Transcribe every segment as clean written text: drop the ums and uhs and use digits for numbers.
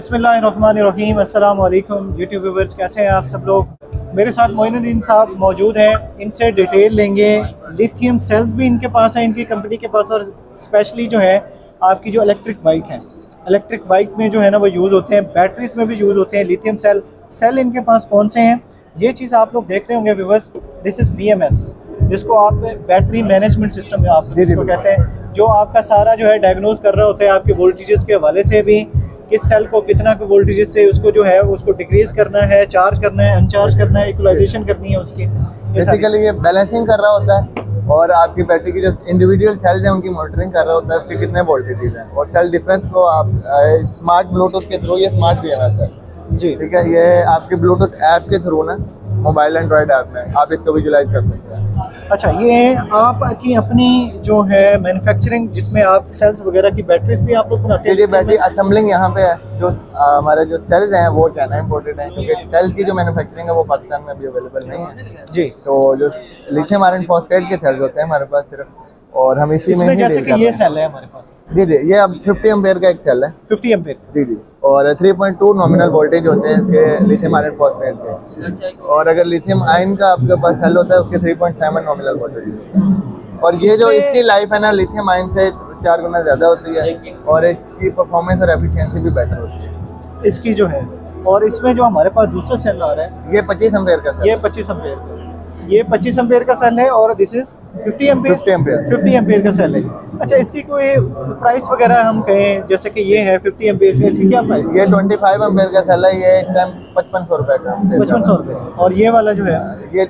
बिस्मिल्लाहिर्रहमानिर्रहीम। अस्सलाम वालेकुम यूट्यूब व्यूवर्स, कैसे हैं आप सब लोग। मेरे साथ मोइनुद्दीन साहब मौजूद हैं, इनसे डिटेल लेंगे। लिथियम सेल्स भी इनके पास है, इनकी कंपनी के पास, और स्पेशली जो है आपकी जो इलेक्ट्रिक बाइक है, इलेक्ट्रिक बाइक में जो है ना वो यूज़ होते हैं, बैटरीज में भी यूज़ होते हैं लिथियम सेल इनके पास कौन से हैं ये चीज़ आप लोग देख रहे होंगे व्यूवर्स। दिस इज़ BMS, जिसको आप बैटरी मैनेजमेंट सिस्टम आप जिसको कहते हैं, जो आपका सारा जो है डायग्नोज कर रहा होता है आपके वोल्टेजेस के हवाले से भी, किस सेल को कितना के वोल्टेजेस से उसको जो है उसको डिक्रीज करना है, चार्ज करना है, अनचार्ज करना है, इक्वलाइजेशन करनी है उसकी। बेसिकली ये बैलेंसिंग कर रहा होता है और आपकी बैटरी की जो इंडिविजुअल सेल्स हैं उनकी मॉनिटरिंग कर रहा होता है, उसके कितने वोल्टेजेस हैं और सेल डिफरेंस को आप स्मार्ट ब्लूटूथ के थ्रू, ये स्मार्ट BMS है जी, ठीक है। ये आपके ब्लूटूथ ऐप के थ्रू ना, मोबाइल एंड्रॉइड ऐप में आप इसको विजुलाइज कर सकते हैं। अच्छा, ये आपकी अपनी जो है मैन्युफैक्चरिंग, जिसमें आप सेल्स वगैरह की बैटरीज भी आप लोग बनाते हैं? जी, बैटरी असेंबलिंग यहाँ पे है। जो हमारे जो सेल्स हैं वो चाइना इंपोर्टेड हैं, क्योंकि सेल्स की जो मैन्युफैक्चरिंग है वो पाकिस्तान में अभी अवेलेबल नहीं है जी। तो जो लिथियम आयरन फॉस्फेट के सेल्स होते हैं हमारे पास सिर्फ, और हम इसी में जैसे कि ये सेल है हमारे पास जी, ये अब 50 एम्पेयर का एक सेल है, 50 एम्पेयर जी, और 3.2 नॉमिनल वोल्टेज होते हैं इसके लिथियम आयरन फॉस्फेट के, और अगर लिथियम आयन का आपके पास सेल होता है उसके 3.7 नॉमिनल वोल्टेज होता है। और ये जो इसकी लाइफ है ना, लिथियम आयन से 4 गुना ज़्यादा होती है और इसकी परफॉर्मेंस और एफिशिएंसी भी बेटर होती है इसकी जो है। और इसमें जो हमारे पास दूसरा सेल आ रहा है, ये 25 एम्पेयर का सेल, ये 25 एम्पेयर ये 25 एम्पेयर का सेल है, और दिस इज 50 एम्पेयर का सेल है। अच्छा, इसकी कोई प्राइस वगैरह हम कहें, जैसे कि ये है 50 एम्पेयर से, इसकी क्या प्राइस? ये 25 एम्पेयर का सेल है, ये इस टाइम 5500 रुपए का, 5500 रुपए। और ये वाला जो है ये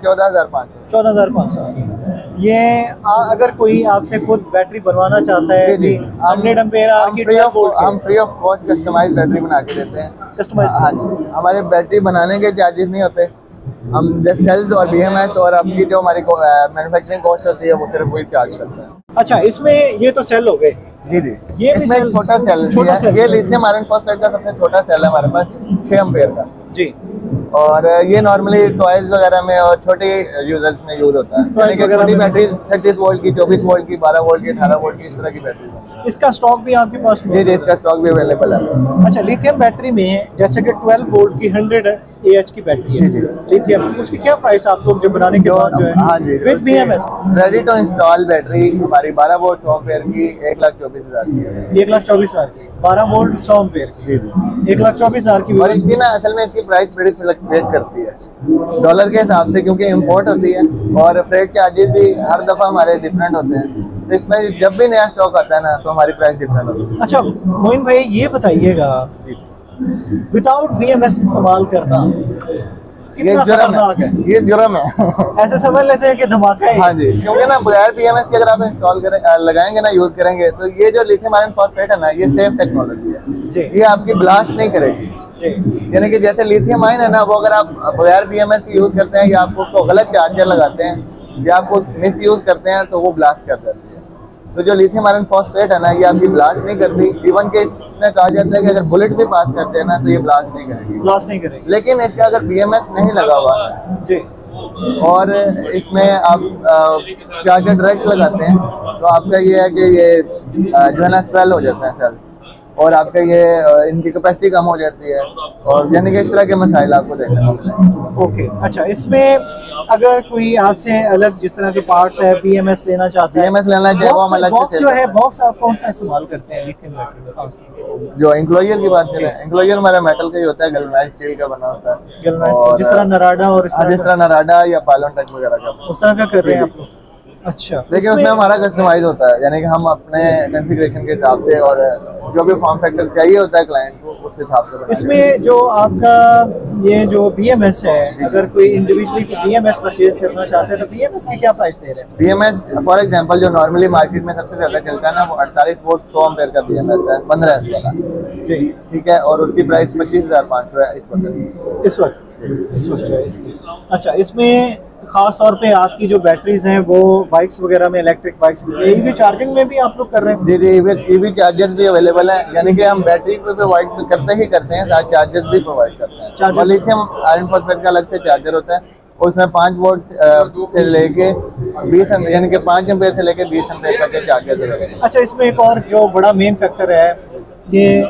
14,500। ये अगर कोई आपसे खुद बैटरी बनवाना चाहता है जी, 100 एम्पेयर हम free of cost customize battery बना के देते हैं। कस्टमाइज? हाँ जी, हमारे बैटरी बनाने के चार्जेस नहीं होते, हम जस्ट सेल्स और BMS और आपकी जो हमारी मैन्युफैक्चरिंग कॉस्ट होती है वो सिर्फ वही चार्ज करते हैं। अच्छा, इसमें ये तो सेल हो गए जी, ये भी छोटा सेल, ये लिथियम आयरन फॉस्फेट का सबसे छोटा सेल है हमारे पास, 6 एम्पेयर का जी। और ये नॉर्मली टॉयज वगैरह में और छोटे यूजर्स में यूज होता है, यानी कि छोटी बैटरी 30 वोल्ट की, 24 वोल्ट की, 12 वोल्ट की, 18 वोल्ट की, इस तरह की बैटरी। इसका स्टॉक भी आपके पास? जी, इसका स्टॉक भी अवेलेबल है। अच्छा, लिथियम बैटरी में जैसे कि 12 वोल्ट की 100 AH की बैटरी है जी, लिथियम, उसकी क्या प्राइस आप लोग जब बनाने के बाद जो है? हाँ जी, with BMS ready to install battery हमारी 12 वोल्ट 100 एम्पेयर की 1,24,000 की है। 1,24,000 की 12 वोल्ट 100 एम्पेयर की जी, 1,24,000 की। और इसकी ना असल में इसकी प्राइस बड़ी फ्लक्चुएट करती है डॉलर के हिसाब से, क्योंकि इंपोर्ट होती है और फ्रेट चार्जेस भी हर दफ़ा हमारे डिफरेंट होते हैं। तो इसमें जब भी नया स्टॉक आता है ना तो हमारी प्राइस डिफरेंट होती है। अच्छा मोइन भाई, ये बताइएगा विदाउट BMS इस्तेमाल करना कितना खतरनाक है? ये जुर्म है ऐसे समझ लेते हैं कि धमाका है। हाँ जी, क्योंकि ना बगैर BMS के अगर आप इंस्टॉल करें, लगाएंगे ना, यूज करेंगे, तो ये जो लिथियम आयरन फॉस्फेट है ना, ये सेफ टेक्नोलॉजी है, ये आपकी ब्लास्ट नहीं करेगी। यानी कि जैसे लिथियम आयन है ना, वो अगर आप बगैर BMS के यूज करते हैं या आप उसको गलत चार्जर लगाते हैं या आप उसको मिस यूज करते हैं तो वो ब्लास्ट कर जाती है। तो जो लिथियम आयरन फॉस्फेट है ना, ये आपकी ब्लास्ट नहीं करती। इवन के इतना कहा जाता है कि अगर बुलेट भी पास करते हैं ना तो ये ब्लास्ट नहीं करेगी। लेकिन इसका अगर BMS नहीं लगा हुआ जी और इसमें आप चार्जर डायरेक्ट लगाते हैं तो आपका ये है कि ये जो है ना स्वेल हो जाता है सेल, और आपका ये इनकी कैपेसिटी कम हो जाती है, और यानी कि इस तरह के मसाइल आपको देखने को मिलेंगे। ओके, अच्छा, इसमें अगर कोई आपसे अलग जिस तरह के पार्ट्स है BMS लेना चाहते हैं, BMS लेना चाहे वो हम अलग बॉक्स जो है, बॉक्स आप कौन सा इस्तेमाल करते हैं लिथियम बैटरी? जो इंक्लोजर की बात करें, इंक्लोजर हमारा मेटल का ही होता है, गैल्वेनाइज्ड स्टील का बना होता है, गैल्वेनाइज्ड, जिस तरह नराडा और जिस तरह नराडा या पायलोटेक वगैरह का, उस तरह का कर रहे हैं आप लोग? अच्छा, लेकिन उसमें हमारा कस्टमाइज होता है, यानी कि हम अपने कॉन्फ़िगरेशन के हिसाब से और जो भी फॉर्म फैक्टर चाहिए होता है क्लाइंट को उस हिसाब से। इसमें जो आपका ये जो BMS है, अगर कोई इंडिविजुअली BMS परचेज करना चाहते हैं तो BMS की क्या प्राइस दे रहे हैं? BMS फॉर एग्जांपल जो नॉर्मली मार्केट में सबसे ज्यादा चलता है ना, वो 48 वोल्ट 100 एम्पेयर का BMS है, 15S वाला जी, ठीक है, और उसकी प्राइस 25,500 है इस वक्त जो है इसकी। अच्छा, इसमें खास तौर पे आपकी जो बैटरीज हैं वो बाइक्स वगैरह में, इलेक्ट्रिक बाइक्स, EV चार्जिंग में भी आप लोग कर रहे हैं? जी, EV चार्जर्स भी अवेलेबल है, यानी कि हम बैटरी पे प्रोवाइड तो करते हैं, साथ चार्जर्स भी प्रोवाइड करते हैं। लिथियम आयरन फॉस्फेट का अलग से चार्जर होता है, उसमें 5 वोल्ट से लेके 20 यानी कि 5 एम्पेयर से लेके 20 एम्पेयर तक के चार्जर। अच्छा, इसमें एक और जो बड़ा मेन फैक्टर है, ये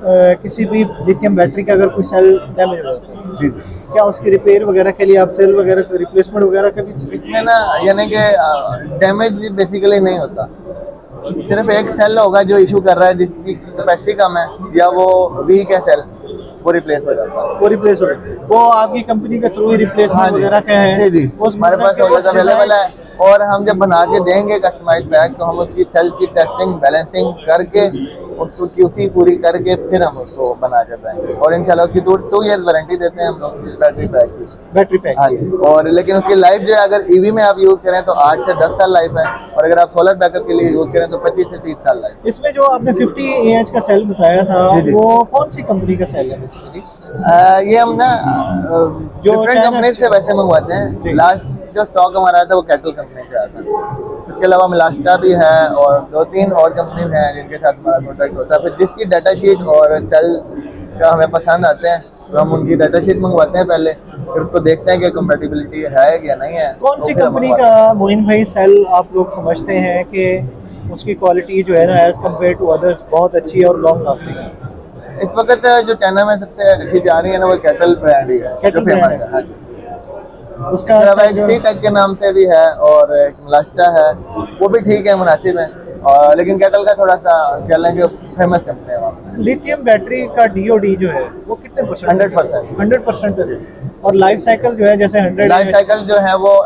किसी भी लिथियम बैटरी का अगर कोई सेल डैमेज हो जाता है जी क्या उसकी रिपेयर वगैरह के लिए आप सेल वगैरह का रिप्लेसमेंट वगैरह का भी? इसमें ना यानी कि डैमेज बेसिकली नहीं होता, सिर्फ एक सेल होगा जो इशू कर रहा है जिसकी कैपेसिटी कम है या वो वीक है सेल, वो रिप्लेस हो जाता है। वो रिप्लेस हो वो आपकी कंपनी के थ्रू ही रिप्लेसमेंट वगैरह का है? जी हमारे पास अवेलेबल है, और हम जब बना के देंगे कस्टमाइज बैग तो हम उसकी सेल की टेस्टिंग बैलेंसिंग करके उसको QC पूरी करके फिर हम उसको बना के देंगे, और इंशाल्लाह उसकी 2 इयर्स वारंटी देते हैं हम लोग बैटरी पैक हाँ जी। और लेकिन उसकी लाइफ जो है अगर EV में आप यूज करें तो 8 से 10 साल लाइफ है, और अगर आप सोलर बैकअप के लिए यूज करें तो 25 से 30 साल लाइफ। इसमें जो आपने 50 AH का सेल बताया था वो कौन सी कंपनी का सेल है बेसिकली? ये हम ना जो डिफरेंट कंपनी से वैसे मंगवाते हैं। लास्ट जो स्टॉक हमारा आया था वो कैटल कंपनी से आया था, इसके अलावा मिलास्टा भी है और 2-3 और कंपनीज हैं जिनके साथ हमारा कॉन्ट्रैक्ट होता है। फिर जिसकी डाटा शीट और सेल का हमें पसंद आते हैं तो हम उनकी डाटा शीट मंगवाते हैं पहले, फिर उसको देखते हैं कि कंपैटिबिलिटी है या नहीं है। कौन सी कंपनी का मोइन भाई सेल आप लोग समझते हैं कि उसकी क्वालिटी जो है ना एज कम्पेयर टू अदर्स बहुत अच्छी है और लॉन्ग लास्टिंग है? इस वक्त जो चाइना में सबसे अच्छी जा रही है ना वो कैटल ब्रांड ही है, जो फेमस है। हाँ जी, उसका सी-टेक के नाम से भी है और एक मिलास्टा है, वो भी ठीक है, मुनासिब है, और लेकिन कैटल का थोड़ा सा कह लें कि फेमस कंपनी है वहाँ पे। लिथियम बैटरी का DOD जो है वो कितने %? 100% है। और लाइफ साइकिल जो है जैसे 100 लाइफ साइकिल जो है वो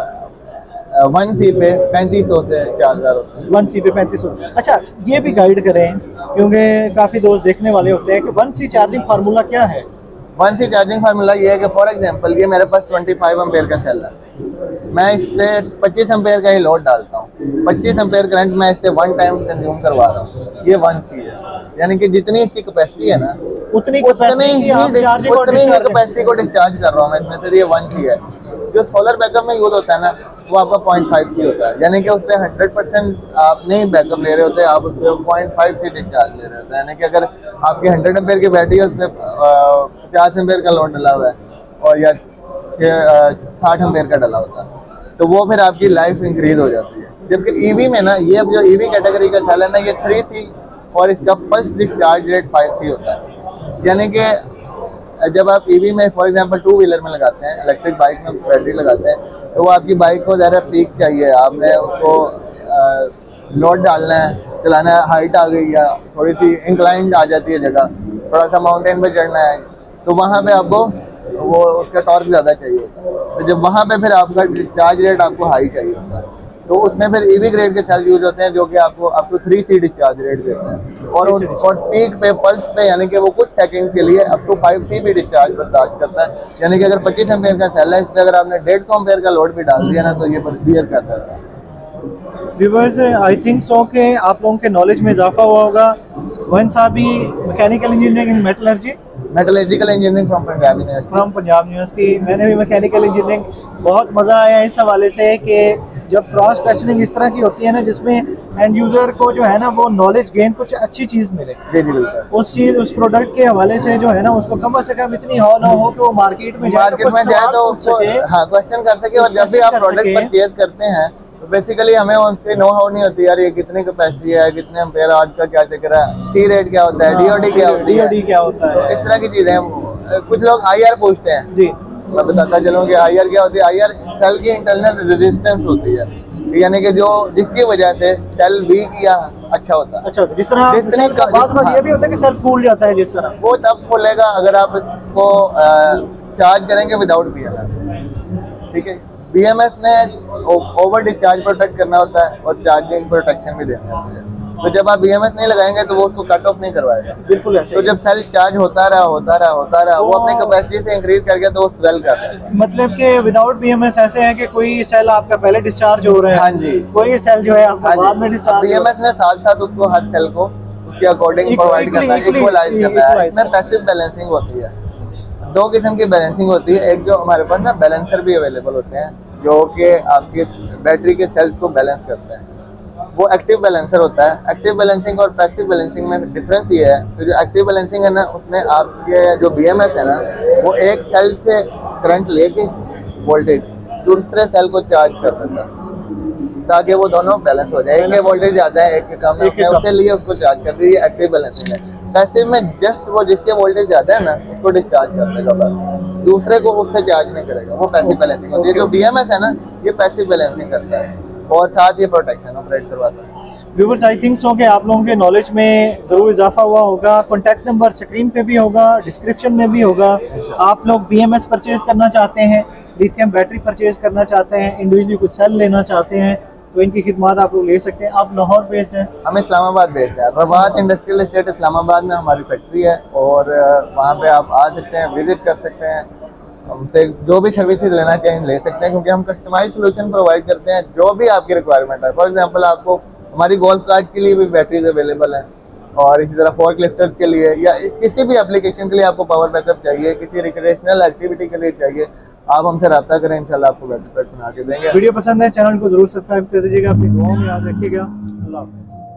1C पे 3500 से 4000 होते हैं। 1C पे 3500। अच्छा, ये भी गाइड करें क्योंकि काफ़ी दोस्त देखने वाले होते हैं कि 1C चार्जिंग फार्मूला क्या है? 1C चार्जिंग फार्मूला ये है कि फॉर एग्जांपल ये मेरे पास 25 एम्पेयर का सेल है, मैं इस पे 25 एम्पेयर का ही लोड डालता हूँ, 25 एम्पेयर करंट मैं इससे 1 टाइम कंज्यूम करवा रहा हूँ, ये 1C है। यानी कि जितनी इसकी कैपेसिटी है ना उतनी ही कैपेसिटी को डिस्चार्ज कर रहा हूँ मैं इसमें से, ये 1C है। जो सोलर बैकअप में यूज होता है ना वो आपका 0.5C होता है, यानी कि उस पर 100% आप नहीं बैकअप ले रहे होते, आप उस पर 0.5C डिस्चार्ज ले रहे होते हैं। यानी कि अगर आपकी 100 एम्पेयर की बैटरी है उस पर 50 एम्पेयर का लोड डला हुआ है और या 60 एम्पेयर का डला होता है तो वो फिर आपकी लाइफ इंक्रीज हो जाती है। जबकि EV में ना ये अब जो EV कैटेगरी का सेल है ना ये 3C और इसका पल्स डिस्चार्ज रेट 5C होता है। यानी कि जब आप EV में फॉर एग्जांपल 2 व्हीलर में लगाते हैं, इलेक्ट्रिक बाइक में बैटरी लगाते हैं तो वो आपकी बाइक को ज़रा पीक चाहिए, आपने उसको लोड डालना है, चलाना है, हाइट आ गई या थोड़ी सी इंक्लाइंड आ जाती है जगह, थोड़ा सा माउंटेन पे चढ़ना है तो वहाँ पे आपको वो उसका टॉर्क ज़्यादा चाहिए होता है। तो जब वहाँ पे फिर आपका डिस्चार्ज रेट आपको हाई चाहिए होता है तो उसमें फिर EV ग्रेड के सेल यूज होते हैं जो कि आपको 3C डिस्चार्ज रेट देते हैं और पीक पे पल्स पे यानी कि वो कुछ सेकंड के लिए अप टू 5C भी डिस्चार्ज बर्दाश्त करता है। यानी कि अगर 25 एम्पेयर का सेल है इस पर अगर आपने 150 एम्पेयर का लोड भी डाल दिया ना तो ये बियर कर देता है। व्यूअर्स आई थिंक सो कि आप लोगों के नॉलेज में इजाफा हुआ होगा। वन साहबी mechanical engineering in metallurgical engineering from Punjab university. मैंने भी मैकेनिकल इंजीनियरिंग, बहुत मज़ा आया इस हवाले से कि जब क्रॉस क्वेश्चनिंग इस तरह की होती है ना जिसमें एंड यूज़र को जो है ना वो नॉलेज गेन कुछ अच्छी चीज़ मिले। जी बिल्कुल। उस प्रोडक्ट के हवाले से जो है ना उसको कम से कम इतनी ना हो कि वो मार्केट में जाए तो उसको क्वेश्चन कर सके। और जब भी आप प्रोडक्ट परचेज करते हैं तो बेसिकली हमें उनकी नो हाउ नहीं होती यार ये कितनी कैपेसिटी है, कितने एम्पेयर आज का क्या चक्कर है, C रेट क्या होता है, DOD क्या होता है, इस तरह की चीजें। कुछ लोग IR पूछते हैं जी, मैं बताता चलूँ कि IR क्या होती है। IR सेल की इंटरनल रेजिस्टेंस होती है, यानी कि जो जिसकी वजह से सेल वीक या अच्छा होता है। जिस तरह ये भी होता है कि सेल फूल जाता है, जिस तरह वो तब फूलेगा अगर आप इसको चार्ज करेंगे विदाउट BMS। ठीक है, BMS ने ओवर डिस्चार्ज प्रोटेक्ट करना होता है और चार्जिंग प्रोटेक्शन भी देनी होती है। तो जब आप BMS नहीं लगाएंगे तो वो उसको कट ऑफ नहीं करवाएगा। बिल्कुल ऐसे। तो जब सेल चार्ज होता रहा वो अपनी कैपेसिटी से इंक्रीज करके तो वो स्वेल कर रहा है। मतलब कि विदाउट BMS ऐसे है कि कोई सेल आपका पहले डिस्चार्ज हो रहा है, हाँ जी, कोई सेल जो है आपका बाद में डिस्चार्ज। BMS ने साथ साथ उसको हर सेल को उसके अकॉर्डिंग प्रोवाइड करना है, इक्वलाइज करना है। इसमें पैसिव बैलेंसिंग होती है, 2 किस्म की बैलेंसिंग होती है। एक जो हमारे पास ना बैलेंसर भी अवेलेबल होते हैं जो कि आपके बैटरी के सेल्स को बैलेंस करते हैं, वो एक्टिव बैलेंसर होता है। एक्टिव बैलेंसिंग और पैसिव बैलेंसिंग में डिफरेंस ये है कि जो एक्टिव बैलेंसिंग है ना उसमें आपके जो BMS है ना वो एक सेल से करंट लेके वोल्टेज दूसरे सेल को चार्ज कर देता है ताकि वो दोनों बैलेंस हो जाए। एक के वोल्टेज ज़्यादा है, एक के कम है, उसके लिए उसको चार्ज कर दी, एक्टिव बैलेंसिंग है। पैसिव में जस्ट वो जिसके वोल्टेज ज्यादा है ना उसको डिस्चार्ज कर देगा, बस दूसरे को उससे चार्ज नहीं करेगा। वो पैसिव बैलेंसिंग होती है। जो BMS है ना ये पैसिव बैलेंसिंग करता है और साथ ये प्रोटेक्शन ऑपरेट करवाता है। व्यूअर्स आई थिंक सो कि आप लोगों के नॉलेज में ज़रूर इजाफा हुआ होगा। कॉन्टैक्ट नंबर स्क्रीन पे भी होगा, डिस्क्रिप्शन में भी होगा। आप लोग BMS परचेज करना चाहते हैं, लिथियम बैटरी परचेज करना चाहते हैं, इंडिविजुअली कोई सेल लेना चाहते हैं तो इनकी खिदमत आप लोग ले सकते हैं। आप लाहौर बेस्ड हैं? हम इस्लामाबाद बेस्ड है। रवात इंडस्ट्रियल एस्टेट इस्लामाबाद में हमारी फैक्ट्री है और वहाँ पे आप आ सकते हैं, विजिट कर सकते हैं। हमसे जो भी सर्विसेज लेना चाहें ले सकते हैं क्योंकि हम कस्टमाइज सोल्यूशन प्रोवाइड करते हैं जो भी आपकी रिक्वायरमेंट है। फॉर एग्जांपल आपको हमारी गोल्फ कार्ट के लिए भी बैटरीज अवेलेबल हैं और इसी तरह फोर्क लिफ्टर्स के लिए या किसी भी एप्लीकेशन के लिए आपको पावर बैकअप चाहिए, किसी रिक्रिएशनल एक्टिविटी के लिए चाहिए, आप हमसे रब्ता करें, इंशाल्लाह आपको बैटरी पैक बना के देंगे। वीडियो पसंद है चैनल को जरूर सब्सक्राइब कर दीजिएगा। अपनी दुआओं में याद रखिएगा। अल्लाह हाफ़िज़।